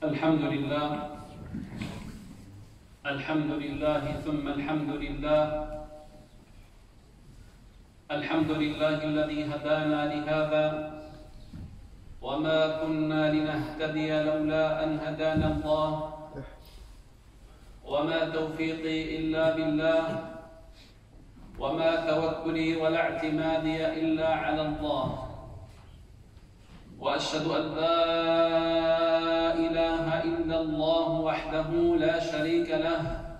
الحمد لله ثم الحمد لله. الحمد لله الذي هدانا لهذا وما كنا لنهتدي لولا أن هدانا الله، وما توفيقي إلا بالله، وما توكلي ولا اعتمادي إلا على الله. وأشهد أن لا إله إلا الله وحده لا شريك له،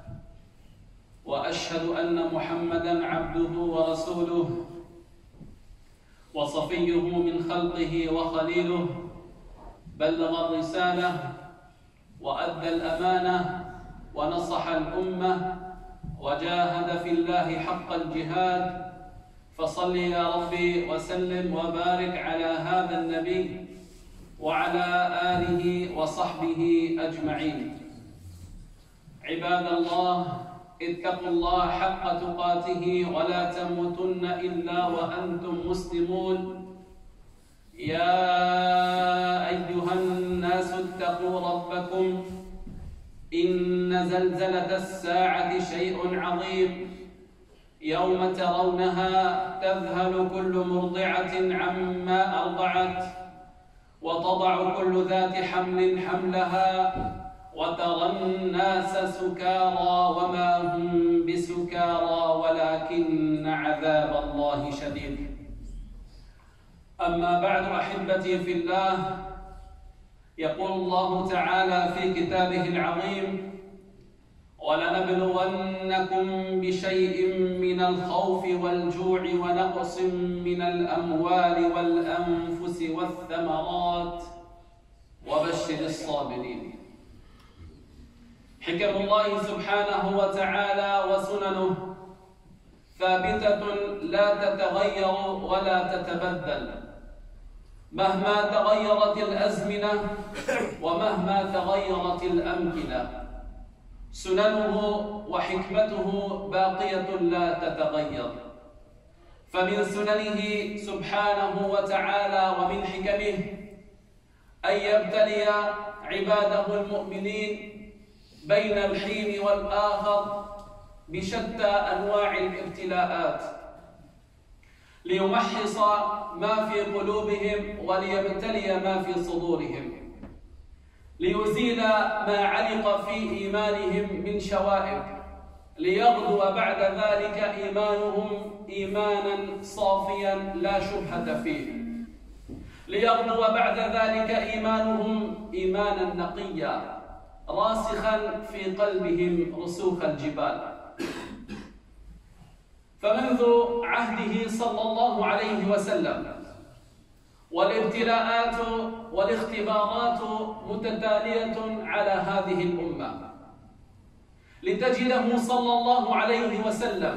وأشهد أن محمدًا عبده ورسوله وصفيه من خلقه وخليله، بلغ الرسالة وأدى الأمانة ونصح الأمة وجاهد في الله حق الجهاد. فصل يا ربي وسلم وبارك على هذا النبي وعلى آله وصحبه أجمعين. عباد الله، اتقوا الله حق تقاته ولا تموتن إلا وأنتم مسلمون. يا أيها الناس اتقوا ربكم، إن زلزلة الساعة شيء عظيم، يوم ترونها تذهل كل مرضعة عما أرضعت، وتضع كل ذات حمل حملها، وترى الناس سكارى وما هم بسكارى ولكن عذاب الله شديد. أما بعد، أحبتي في الله، يقول الله تعالى في كتابه العظيم: ولنبلونكم بشيء من الخوف والجوع ونقص من الأموال والأنفس والثمرات وبشر الصابرين. حكم الله سبحانه وتعالى وسننه ثابتة لا تتغير ولا تتبدل مهما تغيرت الأزمنة ومهما تغيرت الأمكنة. سننه وحكمته باقية لا تتغير. فمن سننه سبحانه وتعالى ومن حكمه أن يبتلي عباده المؤمنين بين الحين والآخر بشتى أنواع الابتلاءات، ليمحص ما في قلوبهم وليبتلي ما في صدورهم، ليزيل ما علق في إيمانهم من شوائب، ليغدو بعد ذلك إيمانهم إيمانا صافيا لا شبهة فيه، ليغدو بعد ذلك إيمانهم إيمانا نقيا راسخا في قلبهم رسوخ الجبال. فمنذ عهده صلى الله عليه وسلم والابتلاءات والاختبارات متتالية على هذه الأمة، لتجده صلى الله عليه وسلم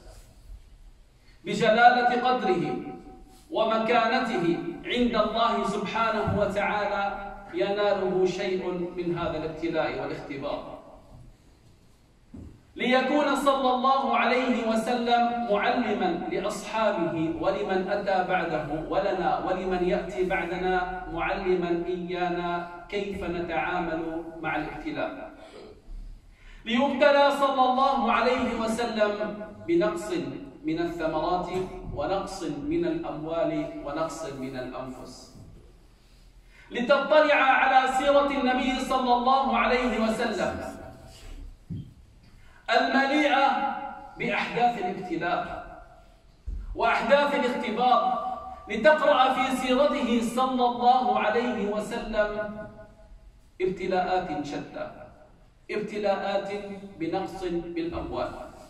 بجلالة قدره ومكانته عند الله سبحانه وتعالى يناله شيء من هذا الابتلاء والاختبار، ليكون صلى الله عليه وسلم معلما لأصحابه ولمن أتى بعده ولنا ولمن يأتي بعدنا، معلما إيانا كيف نتعامل مع الابتلاء. ليبتلى صلى الله عليه وسلم بنقص من الثمرات ونقص من الأموال ونقص من الأنفس، لتطلع على سيرة النبي صلى الله عليه وسلم المليئة بأحداث الابتلاء وأحداث الاختبار، لتقرأ في سيرته صلى الله عليه وسلم ابتلاءات شتى، ابتلاءات بنقص بالأموال،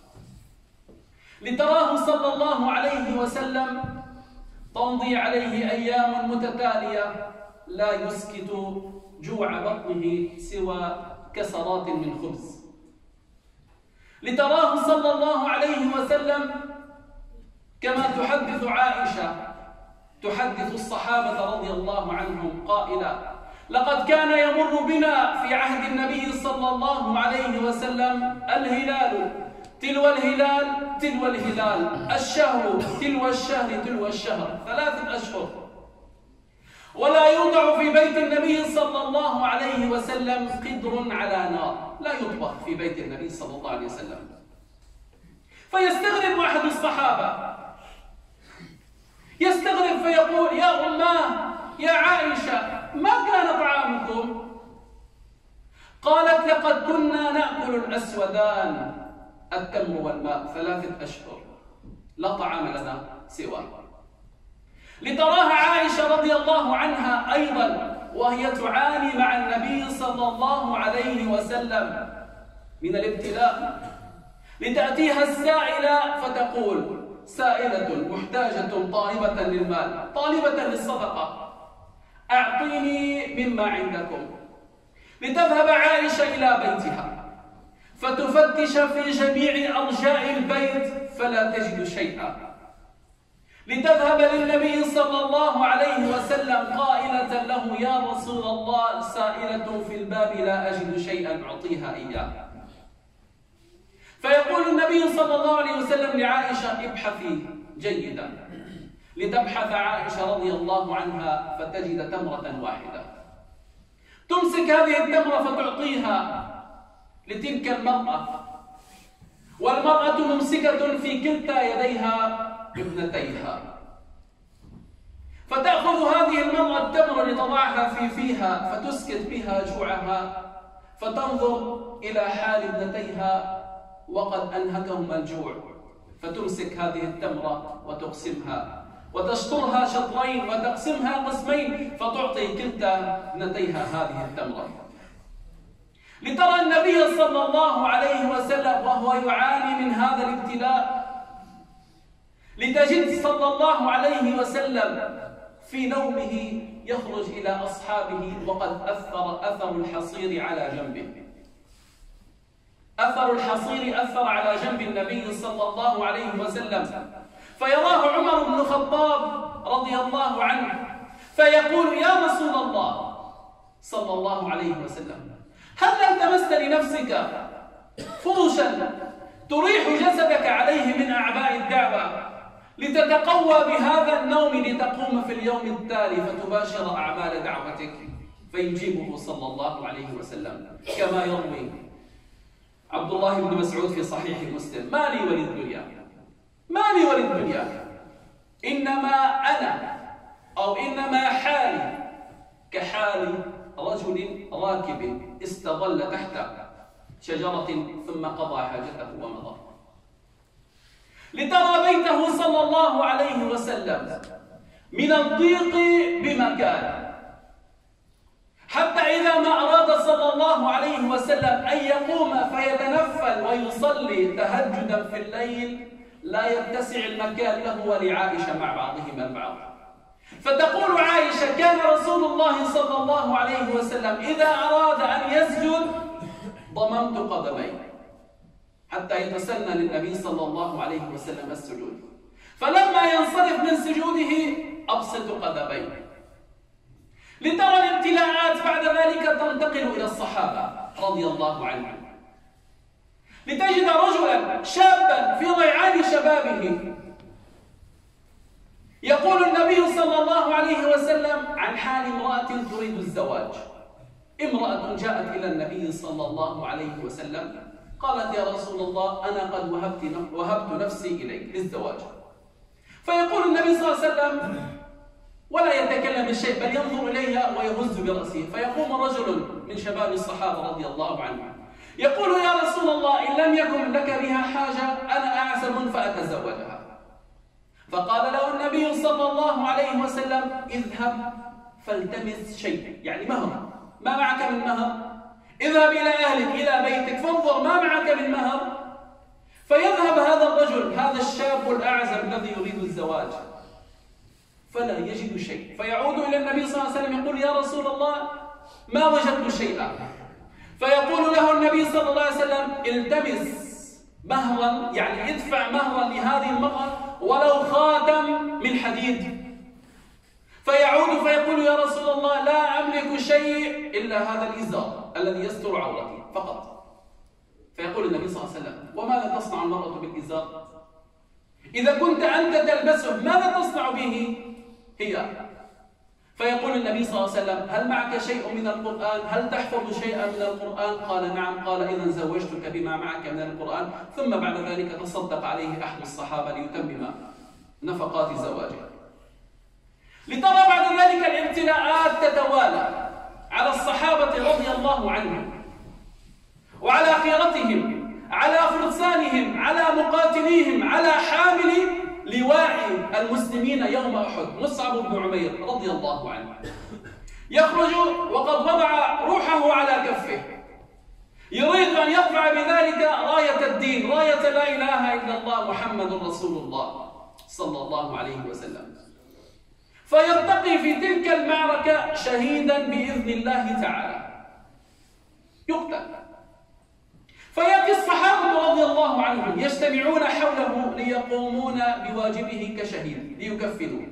لتراه صلى الله عليه وسلم تمضي عليه أيام متتالية لا يسكت جوع بطنه سوى كسرات من خبز، لتراه صلى الله عليه وسلم كما تحدث عائشة تحدث الصحابة رضي الله عنهم قائلة: لقد كان يمر بنا في عهد النبي صلى الله عليه وسلم الهلال تلو الهلال تلو الهلال، الشهر تلو الشهر تلو الشهر، 3 أشهر، ولا يوضع في بيت النبي صلى الله عليه وسلم قدر على نار، لا يطبخ في بيت النبي صلى الله عليه وسلم. فيستغرب أحد الصحابة، يستغرب فيقول: يا أماه، يا عائشة، ما كان طعامكم؟ قالت: لقد كنا نأكل الأسودان، التمر والماء، 3 أشهر، لا طعام لنا سواه. لتراها عائشة رضي الله عنها أيضا وهي تعاني مع النبي صلى الله عليه وسلم من الابتلاء، لتأتيها السائلة فتقول: سائلة محتاجة طالبة للمال، طالبة للصدقة، أعطيني مما عندكم. لتذهب عائشة إلى بيتها فتفتش في جميع أرجاء البيت فلا تجد شيئا، لتذهب للنبي صلى الله عليه وسلم قائلة له: يا رسول الله، سائلة في الباب لا أجد شيئا أعطيها إياه. فيقول النبي صلى الله عليه وسلم لعائشة: ابحثي جيدا. لتبحث عائشة رضي الله عنها فتجد تمرة واحدة، تمسك هذه التمرة فتعطيها لتلك المرأة، والمرأة ممسكة في كلتا يديها ابنتيها، فتأخذ هذه المرأة التمر لتضعها في فيها فتسكت بها جوعها، فتنظر إلى حال ابنتيها وقد أنهكهما الجوع، فتمسك هذه التمرة وتقسمها وتشطرها شطرين وتقسمها قسمين فتعطي كلتا ابنتيها هذه التمرة. لترى النبي صلى الله عليه وسلم وهو يعاني من هذا الابتلاء، لتجد صلى الله عليه وسلم في نومه يخرج إلى أصحابه وقد أثر الحصير على جنبه، أثر الحصير أثر على جنب النبي صلى الله عليه وسلم، فيراه عمر بن الخطاب رضي الله عنه فيقول: يا رسول الله صلى الله عليه وسلم، هل التمست لنفسك فرشا تريح جسدك عليه من أعباء الدعوة لتتقوى بهذا النوم لتقوم في اليوم التالي فتباشر أعمال دعوتك؟ فيجيبه صلى الله عليه وسلم كما يروي عبد الله بن مسعود في صحيح مسلم: ما لي وللدنيا، ما لي وللدنيا، إنما أنا أو إنما حالي كحال رجل راكب استظل تحت شجرة ثم قضى حاجته ومضى. لترى بيته صلى الله عليه وسلم من الضيق بمكان، حتى إذا ما أراد صلى الله عليه وسلم أن يقوم فيتنفل ويصلي تهجدا في الليل لا يتسع المكان له ولعائشة مع بعضهما البعض. فتقول عائشة: كان رسول الله صلى الله عليه وسلم إذا أراد أن يسجد ضممت قدميه حتى يتسنى للنبي صلى الله عليه وسلم السجود، فلما ينصرف من سجوده أبسط قدميه. لترى الابتلاءات بعد ذلك تنتقل إلى الصحابة رضي الله عنهم، لتجد رجلا شابا في ضيعان شبابه يقول النبي صلى الله عليه وسلم عن حال امرأة تريد الزواج. امرأة جاءت إلى النبي صلى الله عليه وسلم قالت: يا رسول الله، أنا قد وهبت نفسي إليك للزواج. فيقول النبي صلى الله عليه وسلم ولا يتكلم الشيء بل ينظر إليها ويهز برأسه. فيقوم رجل من شباب الصحابة رضي الله عنهم يقول: يا رسول الله، إن لم يكن لك بها حاجة أنا أعزب فأتزوجها. فقال له النبي صلى الله عليه وسلم: اذهب فالتمس شيء، يعني مهر، ما معك من مهر؟ اذهب إلى أهلك إلى بيتك فانظر ما معك من مهر. فيذهب هذا الرجل، هذا الشاب الأعزب الذي يريد الزواج، فلا يجد شيء. فيعود إلى النبي صلى الله عليه وسلم يقول: يا رسول الله، ما وجدت شيئا. فيقول له النبي صلى الله عليه وسلم: التمس مهرا، يعني ادفع مهرا لهذه المرأة ولو خاتم من حديد. فيعود فيقول: يا رسول الله، لا أملك شيء إلا هذا الإزار الذي يستر عورتي فقط. فيقول النبي صلى الله عليه وسلم: وماذا تصنع المرأة بالإزار؟ إذا كنت أنت تلبسه ماذا تصنع به هي؟ فيقول النبي صلى الله عليه وسلم: هل معك شيء من القرآن؟ هل تحفظ شيئا من القرآن؟ قال: نعم. قال: إذن زوجتك بما معك من القرآن. ثم بعد ذلك تصدق عليه أحد الصحابة ليتمم نفقات زواجه. لترى بعد ذلك الابتلاءات تتوالى على الصحابة رضي الله عنهم وعلى خيرتهم، على فرسانهم، على مقاتليهم، على حامل لواء المسلمين يوم أحد مصعب بن عمير رضي الله عنه، يخرج وقد وضع روحه على كفه، يريد أن يرفع بذلك راية الدين، راية لا إله إلا الله محمد رسول الله صلى الله عليه وسلم، فيرتقي في تلك المعركة شهيدا بإذن الله تعالى، يقتل. فيأتي الصحابة رضي الله عنهم يجتمعون حوله ليقومون بواجبه كشهيد ليكفنوه.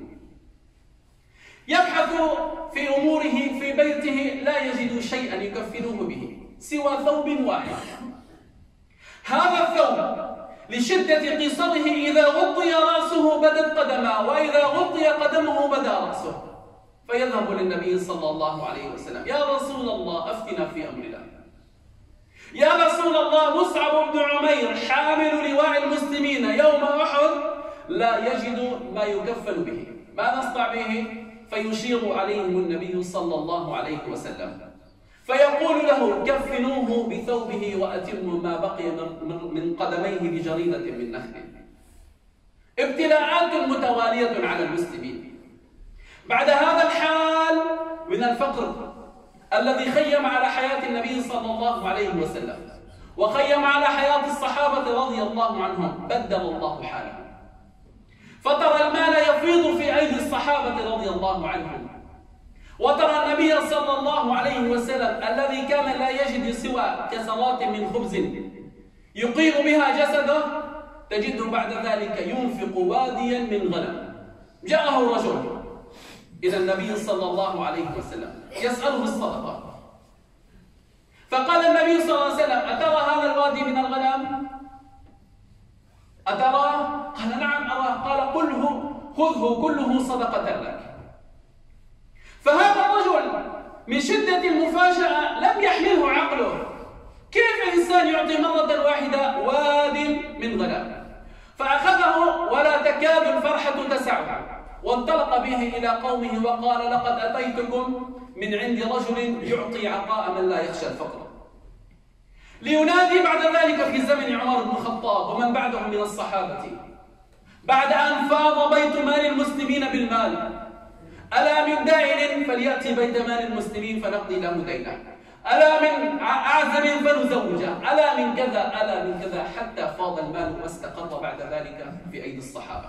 يبحث في أموره في بيته لا يجد شيئا يكفنوه به سوى ثوب واحد. هذا الثوب لشدة قصره إذا غطي رأسه بدت قدماه، وإذا غطي قدمه بدا رأسه. فيذهب للنبي صلى الله عليه وسلم: يا رسول الله أفتنا في أمرنا. يا رسول الله مصعب بن عمير حامل لواء المسلمين يوم أحد لا يجد ما يكفن به، ما نصنع به؟ فيشير عليهم النبي صلى الله عليه وسلم فيقول له: كفنوه بثوبه وأتموا ما بقي من قدميه بجريدة من نخل. ابتلاءات متوالية على المسلمين. بعد هذا الحال من الفقر الذي خيم على حياة النبي صلى الله عليه وسلم وخيم على حياة الصحابة رضي الله عنهم، بدل الله حاله، فترى المال يفيض في أيدي الصحابة رضي الله عنهم، وترى النبي صلى الله عليه وسلم الذي كان لا يجد سوى كسرات من خبز يقيم بها جسده، تجده بعد ذلك ينفق واديا من غنم. جاءه رجل إلى النبي صلى الله عليه وسلم يسأله الصدقة، فقال النبي صلى الله عليه وسلم: أترى هذا الوادي من الغنم؟ أتراه؟ قال: نعم أراه. قال: خذه كله صدقة لك. فهذا الرجل من شدة المفاجأة لم يحمله عقله، كيف إنسان يعطي مرة واحدة واد من غنم؟ فأخذه ولا تكاد الفرحة تسعه، وانطلق به إلى قومه وقال: لقد أتيتكم من عند رجل يعطي عطاء من لا يخشى الفقر. لينادي بعد ذلك في زمن عمر بن الخطاب ومن بعده من الصحابة، بعد أن فاض بيت مال المسلمين بالمال: ألا من دائن فليأتي بيت مال المسلمين فنقضي له دينه، ألا من أعزم فنزوجه، ألا من كذا، ألا من كذا، حتى فاض المال واستقر بعد ذلك في أيدي الصحابة.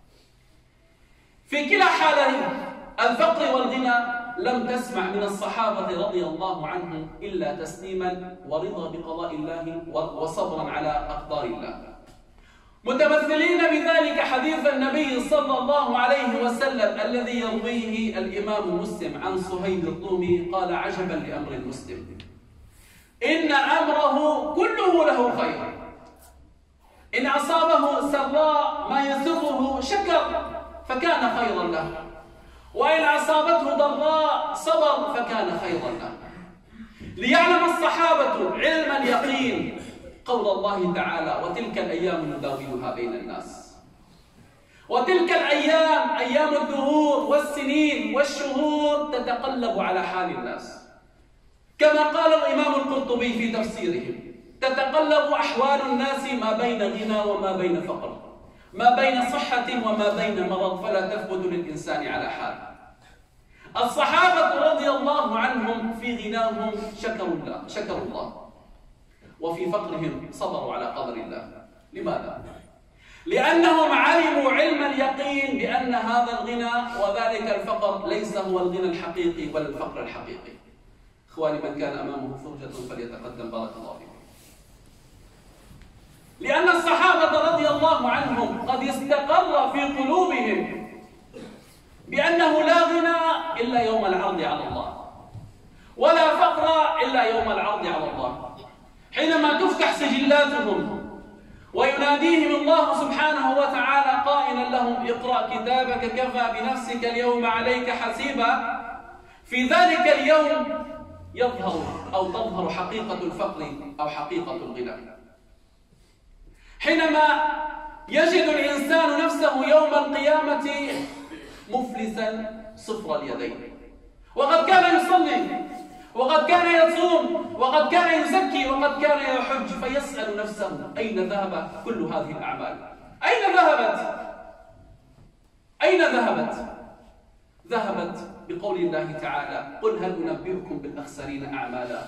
في كلا حالين الفقر والغنى لم تسمع من الصحابة رضي الله عنهم إلا تسليما ورضا بقضاء الله وصبرا على أقدار الله، متمثلين بذلك حديث النبي صلى الله عليه وسلم الذي يرويه الإمام مسلم عن صهيب الرومي قال: عجبا لأمر المسلم، إن أمره كله له خير، إن أصابه سراء ما يسره شكر فكان خيرا له، وإن أصابته ضراء صبر فكان خيرا له. ليعلم الصحابة علم اليقين قول الله تعالى: وتلك الأيام نداولها بين الناس. وتلك الأيام أيام الدهور والسنين والشهور تتقلب على حال الناس، كما قال الإمام القرطبي في تفسيره: تتقلب أحوال الناس ما بين غنى وما بين فقر، ما بين صحة وما بين مرض، فلا تثبت للإنسان على حال. الصحابة رضي الله عنهم في غناهم شكروا الله، وفي فقرهم صبروا على قدر الله. لماذا؟ لأنهم علموا علم اليقين بأن هذا الغنى وذلك الفقر ليس هو الغنى الحقيقي ولا الفقر الحقيقي. إخواني، من كان أمامه فرجة فليتقدم، بارك الله فيكم. لأن الصحابة رضي الله عنهم قد استقر في قلوبهم بأنه لا غنى إلا يوم العرض على الله، ولا فقر إلا يوم العرض على الله. حينما تفتح سجلاتهم ويناديهم الله سبحانه وتعالى قائلا لهم: اقرأ كتابك كفى بنفسك اليوم عليك حسيبا، في ذلك اليوم يظهر أو تظهر حقيقة الفقر أو حقيقة الغنى. حينما يجد الإنسان نفسه يوم القيامة مفلسا صفر اليدين، وقد كان يصلي وقد كان يصوم وقد كان يزكي وقد كان يحج، فيسأل نفسه أين ذهب كل هذه الأعمال؟ أين ذهبت؟ أين ذهبت؟ ذهبت بقول الله تعالى: قل هل أنبئكم بالأخسرين أعمالا؟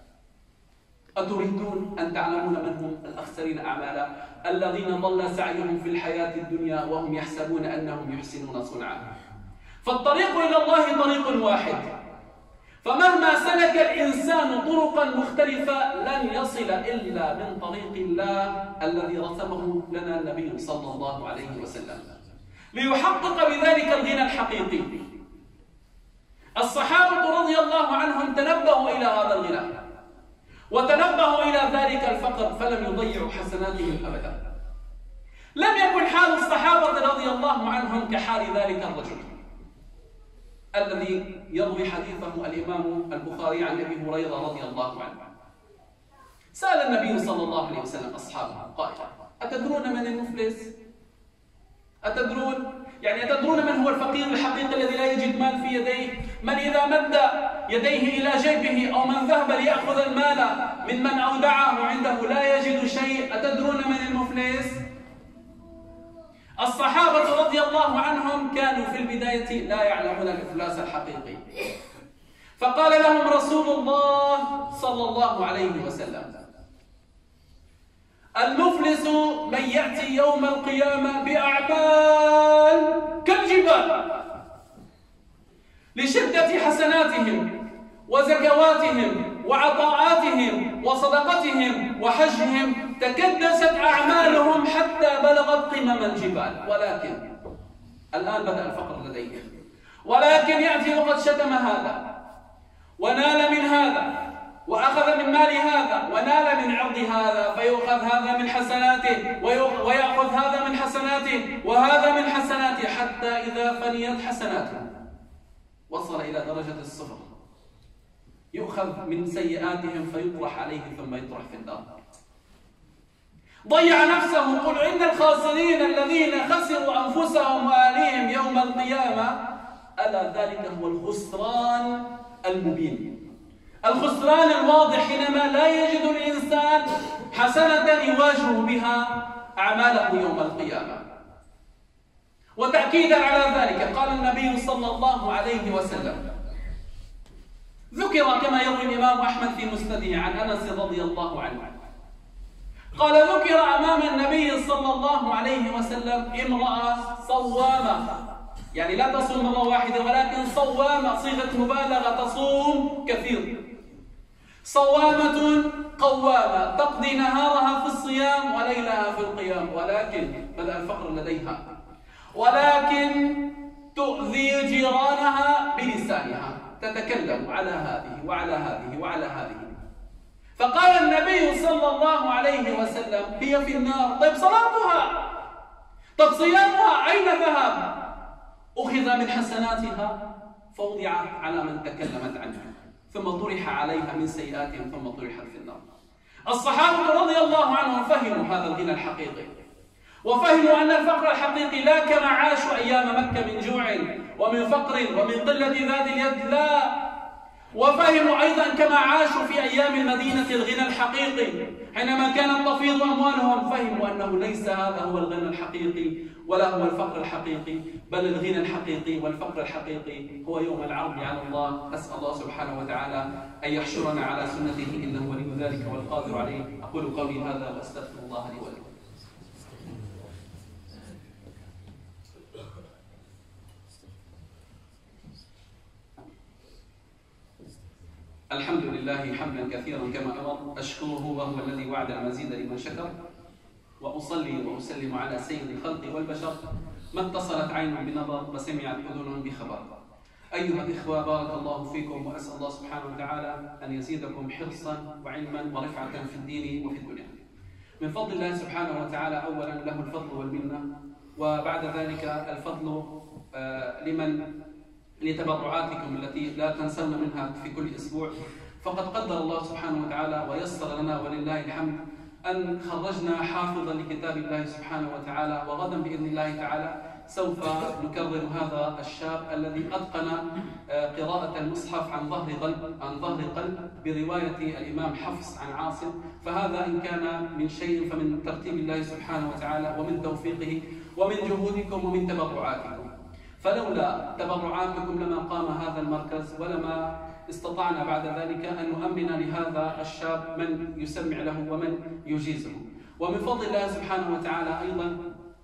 أتريدون أن تعلمون من هم الأخسرين أعمالا؟ الذين ضل سعيهم في الحياة الدنيا وهم يحسبون أنهم يحسنون صنعا. فالطريق إلى الله طريق واحد، فمهما سلك الإنسان طرقا مختلفة لن يصل إلا من طريق الله الذي رسمه لنا النبي صلى الله عليه وسلم ليحقق بذلك الغنى الحقيقي. الصحابة رضي الله عنهم تنبهوا إلى هذا الغنى وتنبهوا إلى ذلك الفقر فلم يضيعوا حسناتهم أبدا. لم يكن حال الصحابة رضي الله عنهم كحال ذلك الرجل الذي يروي حديثه الإمام البخاري عن أبي هريرة رضي الله عنه. سأل النبي صلى الله عليه وسلم أصحابه قائلا: أتدرون من المفلس؟ أتدرون من هو الفقير الحقيقي الذي لا يجد مال في يديه؟ من إذا مد يديه إلى جيبه أو من ذهب ليأخذ المال ممن أودعه عنده لا يجد شيء. أتدرون من المفلس؟ الصحابة رضي الله عنهم كانوا في البداية لا يعلمون الإفلاس الحقيقي، فقال لهم رسول الله صلى الله عليه وسلم: المفلس من يأتي يوم القيامة بأعمال كالجبال لشدة حسناتهم وزكواتهم وعطاءاتهم وصدقتهم وحجهم تكدست أعمالهم حتى بلغت قمم الجبال، ولكن الآن بدأ الفقر لديهم، ولكن يأتي وقد شتم هذا ونال من هذا وأخذ من مال هذا ونال من عرض هذا، فيؤخذ هذا من حسناته ويأخذ هذا من حسناته وهذا من حسناته، حتى إذا فنيت حسناته وصل إلى درجة الصفر، يؤخذ من سيئاتهم فيطرح عليه ثم يطرح في النار. ضيع نفسه. قل إن الخاسرين الذين خسروا أنفسهم وأهليهم يوم القيامة ألا ذلك هو الخسران المبين، الخسران الواضح، حينما لا يجد الإنسان حسنة يواجه بها أعماله يوم القيامة. وتأكيدا على ذلك قال النبي صلى الله عليه وسلم، ذكر كما يروي الإمام أحمد في مسنده عن أنس رضي الله عنه قال: ذكر أمام النبي صلى الله عليه وسلم امرأة صوامة، يعني لا تصوم مرة واحدة ولكن صوامة، صيغة مبالغة، تصوم كثير، صوامة قوامة، تقضي نهارها في الصيام وليلها في القيام، ولكن بدأ الفقر لديها، ولكن تؤذي جيرانها بلسانها، تتكلم على هذه وعلى هذه وعلى هذه. فقال النبي صلى الله عليه وسلم: هي في النار. طيب صلاتها، طيب صيامها أين ذهب؟ أخذ من حسناتها فوضعت على من تكلمت عنها، ثم طرح عليها من سيئاتهم ثم طرحت في النار. الصحابة رضي الله عنهم فهموا هذا الغنى الحقيقي، وفهموا أن الفقر الحقيقي لا كما عاشوا أيام مكة من جوع ومن فقر ومن قلة ذات اليد، لا، وفهموا أيضا كما عاشوا في أيام المدينة الغنى الحقيقي حينما كانت تفيض أموالهم، فهموا أنه ليس هذا هو الغنى الحقيقي ولا هو الفقر الحقيقي، بل الغنى الحقيقي والفقر الحقيقي هو يوم العرض على الله. أسأل الله سبحانه وتعالى أن يحشرنا على سنته إنه ولي ذلك والقادر عليه. أقول قولي هذا وأستغفر الله لي ولكم. الحمد لله حمدا كثيرا كما أمر، أشكره وهو الذي وعد المزيد لمن شكر، وأصلي وأسلم على سيد الخلق والبشر ما اتصلت عين بنظر وسمعت أذن بخبر. أيها الإخوة، بارك الله فيكم، وأسأل الله سبحانه وتعالى أن يزيدكم حرصا وعلما ورفعة في الدين وفي الدنيا. من فضل الله سبحانه وتعالى أولا له الفضل والمنة، وبعد ذلك الفضل لمن لتبرعاتكم التي لا تنسون منها في كل أسبوع. فقد قدر الله سبحانه وتعالى ويسر لنا ولله الحمد أن خرجنا حافظا لكتاب الله سبحانه وتعالى، وغدا بإذن الله تعالى سوف نكرر هذا الشاب الذي أتقن قراءة المصحف عن ظهر قلب برواية الإمام حفص عن عاصم. فهذا إن كان من شيء فمن ترتيب الله سبحانه وتعالى ومن توفيقه ومن جهودكم ومن تبرعاتكم. فلولا تبرعاتكم لما قام هذا المركز، ولما استطعنا بعد ذلك أن نؤمن لهذا الشاب من يسمع له ومن يجيزه. ومن فضل الله سبحانه وتعالى أيضا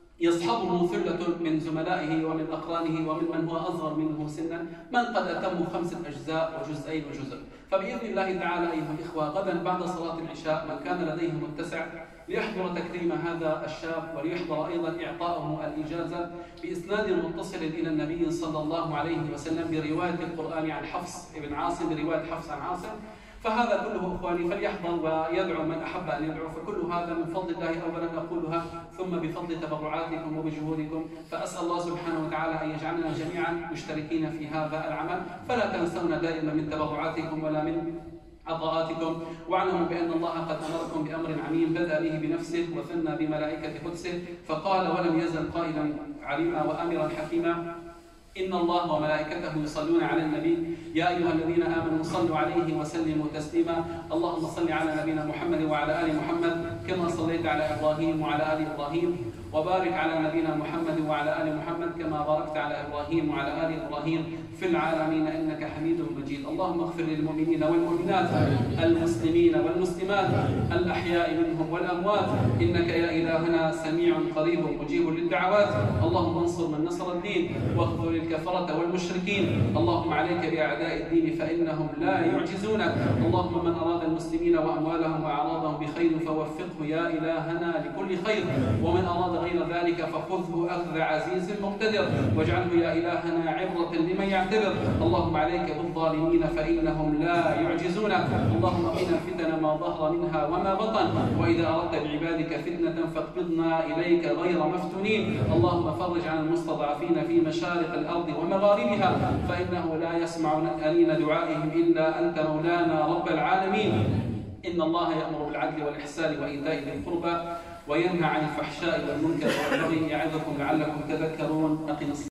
يصحبه ثلة من زملائه ومن أقرانه ومن من هو أصغر منه سنا، من قد أتموا 5 أجزاء وجزئين وجزء. فبإذن الله تعالى أيها الإخوة غدا بعد صلاة العشاء من كان لديه متسع ليحضر تكريم هذا الشاب، وليحضر أيضا إعطاؤه الإجازة بإسناد متصل إلى النبي صلى الله عليه وسلم برواية القرآن عن حفص بن عاصم، برواية حفص عن عاصم. فهذا كله إخواني فليحضر ويدعو من أحب أن يدعو. فكل هذا من فضل الله أولا أقولها، ثم بفضل تبرعاتكم وبجهودكم. فأسأل الله سبحانه وتعالى أن يجعلنا جميعا مشتركين في هذا العمل. فلا تنسونا دائما من تبرعاتكم ولا من عطاءاتكم، واعلموا بأن الله قد أمركم بأمر عميم بدأ به بنفسه وثنى بملائكة قدسه، فقال ولم يزل قائلا عليما وآمرا حكيما: إن الله وملائكته يصلون على النبي يا أيها الذين آمنوا صلوا عليه وسلموا تسليما. اللهم صل على نبينا محمد وعلى آل محمد كما صليت على إبراهيم وعلى آل إبراهيم، وبارك على نبينا محمد وعلى آل محمد كما باركت على إبراهيم وعلى آل إبراهيم في العالمين إنك حميد مجيد. اللهم اغفر للمؤمنين والمؤمنات المسلمين والمسلمات الأحياء منهم والأموات، إنك يا إلهنا سميع قريب مجيب للدعوات. اللهم انصر من نصر الدين واخذل الكفرة والمشركين. اللهم عليك بأعداء الدين فإنهم لا يعجزونك. اللهم من أراد المسلمين وأموالهم وأعراضهم بخير فوفقه يا إلهنا لكل خير، ومن أراد غير ذلك فخذه أخذ عزيز مقتدر، واجعله يا إلهنا عبرة لمن يعتبر. اللهم عليك بالظالمين فإنهم لا يعجزونك. اللهم قنا الفتن ما ظهر منها وما بطن، وإذا أردت بعبادك فتنة فاقبضنا إليك غير مفتونين. اللهم فرج عن المستضعفين في مشارق الأرض ومغاربها، فإنه لا يسمع أنين دعائهم إلا أنت مولانا رب العالمين. إن الله يأمر بالعدل والإحسان وإيتاء ذي القربى وينهى عن الفحشاء والمنكر والبغي يعظكم لعلكم تذكرون. أقم